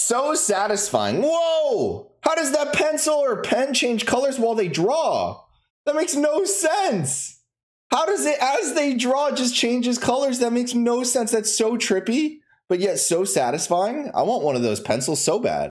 So satisfying. Whoa! How does that pencil or pen change colors while they draw? That makes no sense. How does it, as they draw, just changes colors? That makes no sense. That's so trippy, but yet so satisfying. I want one of those pencils so bad.